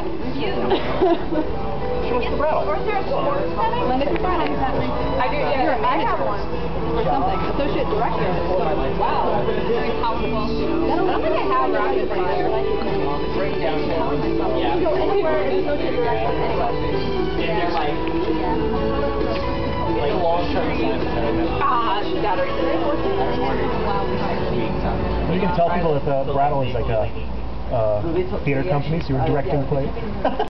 What's the rattle? Or is there a sports setting? Monday through Friday. I do, yeah. I have one. Or something. Associate director. So, wow. Very powerful. I don't think I have rapid fire. Yeah. Go anywhere as associate director. Like long-term assignment. Ah, battery. You can tell people that the rattle is like a theater company, so you're directing the play.